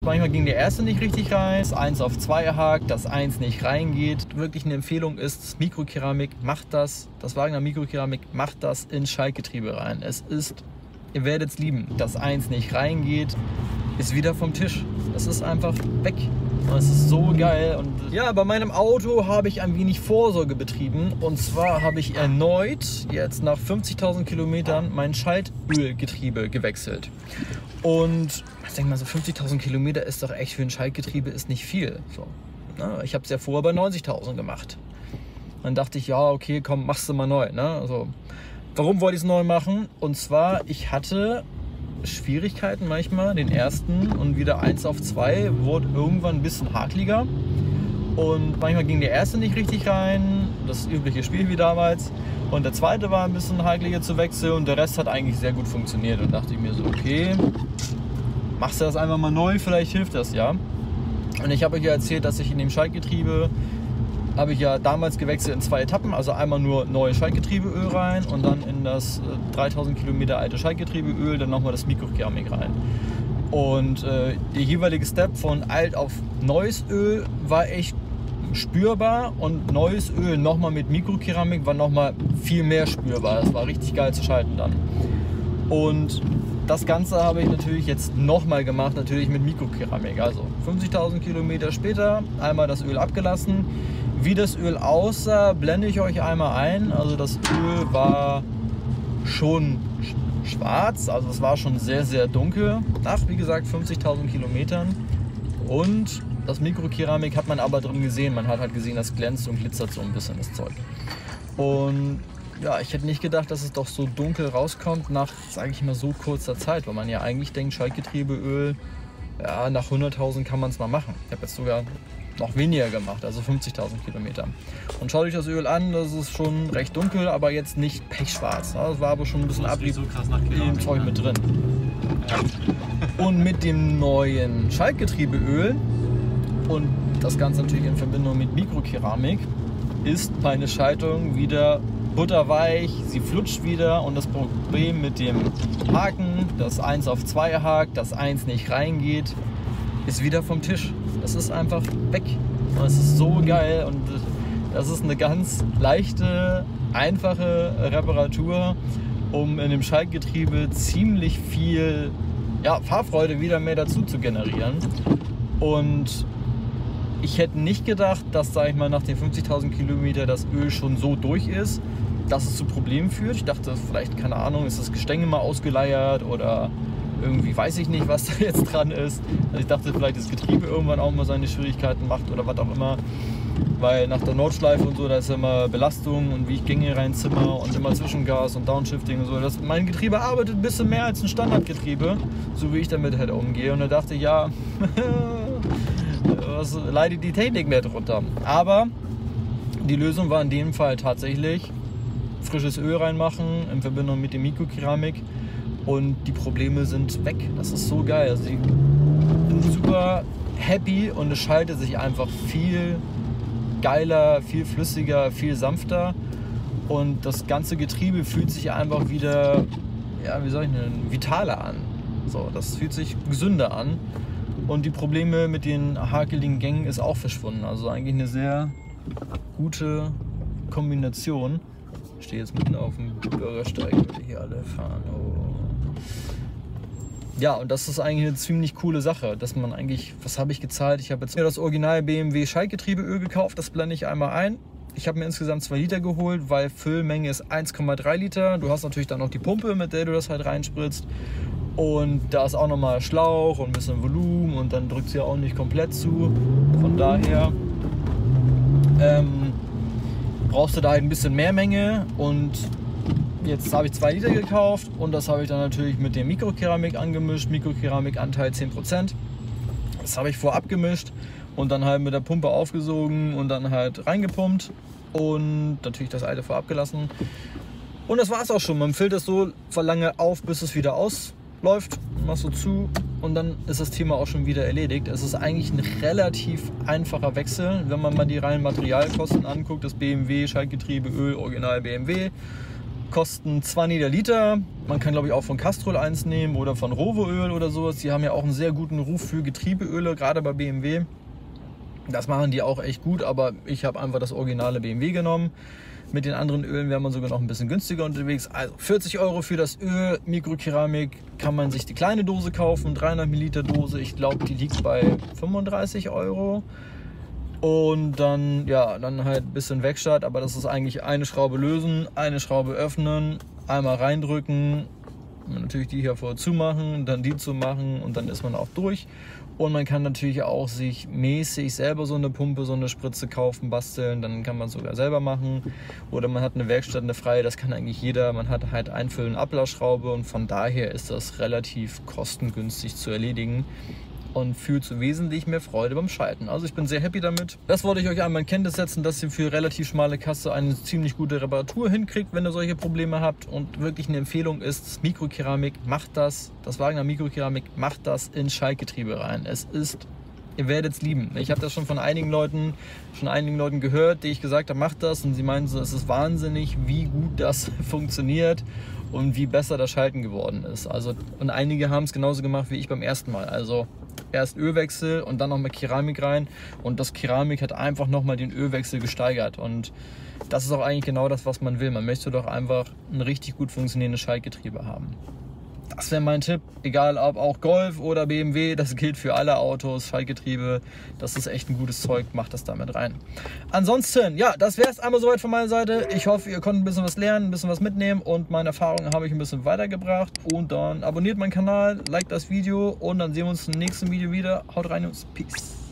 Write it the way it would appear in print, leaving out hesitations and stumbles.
manchmal ging der erste nicht richtig rein, das 1 auf 2 hakt, das 1 nicht reingeht. Wirklich eine Empfehlung ist, Mikrokeramik, macht das Wagner Mikrokeramik, macht das ins Schaltgetriebe rein. Es ist, ihr werdet es lieben, das 1 nicht reingeht, ist wieder vom Tisch. Es ist einfach weg. Und es ist so geil. Und ja, bei meinem Auto habe ich ein wenig Vorsorge betrieben. Und zwar habe ich erneut jetzt nach 50.000 Kilometern mein Schaltölgetriebe gewechselt. Und ich denke mal, so 50.000 Kilometer ist doch echt für ein Schaltgetriebe ist nicht viel. So, ne? Ich habe es ja vorher bei 90.000 gemacht. Dann dachte ich, ja, okay, komm, machst du mal neu. Ne? Also, warum wollte ich es neu machen? Und zwar, ich hatte Schwierigkeiten manchmal, den ersten und wieder 1 auf 2 wurde irgendwann ein bisschen hakeliger und manchmal ging der erste nicht richtig rein, das übliche Spiel wie damals, und der zweite war ein bisschen hakeliger zu wechseln und der Rest hat eigentlich sehr gut funktioniert und dachte ich mir so, okay, machst du das einfach mal neu, vielleicht hilft das ja. Und ich habe euch ja erzählt, dass ich in dem Schaltgetriebe habe ich ja damals gewechselt in 2 Etappen, also einmal nur neues Schaltgetriebeöl rein und dann in das 3000 Kilometer alte Schaltgetriebeöl dann nochmal das Mikrokeramik rein. Und der jeweilige Step von alt auf neues Öl war echt spürbar und neues Öl nochmal mit Mikrokeramik war nochmal viel mehr spürbar. Das war richtig geil zu schalten dann. Und das Ganze habe ich natürlich jetzt nochmal gemacht, natürlich mit Mikrokeramik. Also 50.000 Kilometer später einmal das Öl abgelassen. Wie das Öl aussah, blende ich euch einmal ein. Also das Öl war schon schwarz, also es war schon sehr, sehr dunkel. Nach, wie gesagt, 50.000 Kilometern. Und das Mikrokeramik hat man aber drin gesehen. Man hat halt gesehen, das glänzt und glitzert so ein bisschen, das Zeug. Und ja, ich hätte nicht gedacht, dass es doch so dunkel rauskommt nach, sage ich mal, so kurzer Zeit. Weil man ja eigentlich denkt, Schaltgetriebeöl, ja, nach 100.000 kann man es mal machen. Ich habe jetzt sogar noch weniger gemacht, also 50.000 Kilometer. Und schaut euch das Öl an, das ist schon recht dunkel, aber jetzt nicht pechschwarz. Das war aber schon ein bisschen Abrieb so krass nach Keramik, im Zeug mit drin. Ja. Und mit dem neuen Schaltgetriebeöl und das Ganze natürlich in Verbindung mit Mikrokeramik ist meine Schaltung wieder butterweich, sie flutscht wieder und das Problem mit dem Haken, das 1 auf 2 hakt, das 1 nicht reingeht, ist wieder vom Tisch. Das ist einfach weg und es ist so geil und das ist eine ganz leichte, einfache Reparatur, um in dem Schaltgetriebe ziemlich viel Fahrfreude wieder mehr dazu zu generieren. Und ich hätte nicht gedacht, dass, sag ich mal, nach den 50.000 Kilometern das Öl schon so durch ist, dass es zu Problemen führt. Ich dachte, vielleicht, keine Ahnung, ist das Gestänge mal ausgeleiert oder irgendwie weiß ich nicht, was da jetzt dran ist. Also ich dachte, vielleicht das Getriebe irgendwann auch mal seine Schwierigkeiten macht oder was auch immer. Weil nach der Nordschleife und so, da ist ja immer Belastung und wie ich Gänge reinzimmer und immer Zwischengas und Downshifting und so. Mein Getriebe arbeitet ein bisschen mehr als ein Standardgetriebe, so wie ich damit halt umgehe. Und da dachte ich, ja, was leidet die Technik mehr drunter? Aber die Lösung war in dem Fall tatsächlich frisches Öl reinmachen in Verbindung mit dem Mikrokeramik. Und die Probleme sind weg. Das ist so geil. Also ich bin super happy und es schaltet sich einfach viel geiler, viel flüssiger, viel sanfter. Und das ganze Getriebe fühlt sich einfach wieder, ja, wie soll ich nennen, vitaler an. So, das fühlt sich gesünder an. Und die Probleme mit den hakeligen Gängen ist auch verschwunden. Also eigentlich eine sehr gute Kombination. Ich stehe jetzt mitten auf dem Bürgersteig, weil wir hier alle fahren. Oh. Ja, und das ist eigentlich eine ziemlich coole Sache, dass man eigentlich, was habe ich gezahlt? Ich habe jetzt mir das Original BMW Schaltgetriebeöl gekauft, das blende ich einmal ein. Ich habe mir insgesamt 2 Liter geholt, weil Füllmenge ist 1,3 Liter. Du hast natürlich dann noch die Pumpe, mit der du das halt reinspritzt. Und da ist auch nochmal Schlauch und ein bisschen Volumen und dann drückt sie ja auch nicht komplett zu. Von daher brauchst du da halt ein bisschen mehr Menge und jetzt habe ich 2 Liter gekauft und das habe ich dann natürlich mit dem Mikrokeramik angemischt, Mikrokeramikanteil 10%. Das habe ich vorab gemischt und dann halt mit der Pumpe aufgesogen und dann halt reingepumpt und natürlich das alte vorab gelassen. Und das war es auch schon. Man füllt es so lange auf, bis es wieder ausläuft, machst du zu und dann ist das Thema auch schon wieder erledigt. Es ist eigentlich ein relativ einfacher Wechsel, wenn man mal die reinen Materialkosten anguckt. Das BMW Schaltgetriebeöl Original BMW kosten 20 der Liter. Man kann, glaube ich, auch von Castrol eins nehmen oder von Rovoöl oder sowas. Die haben ja auch einen sehr guten Ruf für Getriebeöle, gerade bei BMW. Das machen die auch echt gut, aber ich habe einfach das originale BMW genommen. Mit den anderen Ölen wäre man sogar noch ein bisschen günstiger unterwegs. Also 40 € für das Öl, Mikrokeramik, kann man sich die kleine Dose kaufen, 300 Milliliter Dose. Ich glaube, die liegt bei 35 €. Und dann, ja, dann halt ein bisschen Werkstatt, aber das ist eigentlich eine Schraube lösen, eine Schraube öffnen, einmal reindrücken, natürlich die hier vorher zumachen, dann die zumachen und dann ist man auch durch. Und man kann natürlich auch sich mäßig selber so eine Pumpe, so eine Spritze kaufen, basteln, dann kann man es sogar selber machen. Oder man hat eine Werkstatt, eine freie, das kann eigentlich jeder. Man hat halt Einfüllen, Ablassschraube und von daher ist das relativ kostengünstig zu erledigen. Und fühlt so wesentlich mehr Freude beim Schalten. Also ich bin sehr happy damit. Das wollte ich euch einmal in Kenntnis setzen, dass ihr für relativ schmale Kasse eine ziemlich gute Reparatur hinkriegt, wenn ihr solche Probleme habt. Und wirklich eine Empfehlung ist, Mikrokeramik macht das Wagner Mikrokeramik macht das in Schaltgetriebe rein. Es ist, ihr werdet es lieben. Ich habe das schon von einigen Leuten gehört, die ich gesagt habe, macht das. Und sie meinten so, es ist wahnsinnig, wie gut das funktioniert und wie besser das Schalten geworden ist. Also, und einige haben es genauso gemacht wie ich beim ersten Mal. Also erst Ölwechsel und dann nochmal Keramik rein und das Keramik hat einfach nochmal den Ölwechsel gesteigert und das ist auch eigentlich genau das, was man will. Man möchte doch einfach ein richtig gut funktionierendes Schaltgetriebe haben. Das wäre mein Tipp, egal ob auch Golf oder BMW, das gilt für alle Autos, Schaltgetriebe, das ist echt ein gutes Zeug, macht das damit rein. Ansonsten, ja, das wäre es einmal soweit von meiner Seite. Ich hoffe, ihr konntet ein bisschen was lernen, ein bisschen was mitnehmen und meine Erfahrungen habe ich ein bisschen weitergebracht. Und dann abonniert meinen Kanal, liked das Video und dann sehen wir uns im nächsten Video wieder. Haut rein, Jungs. Peace.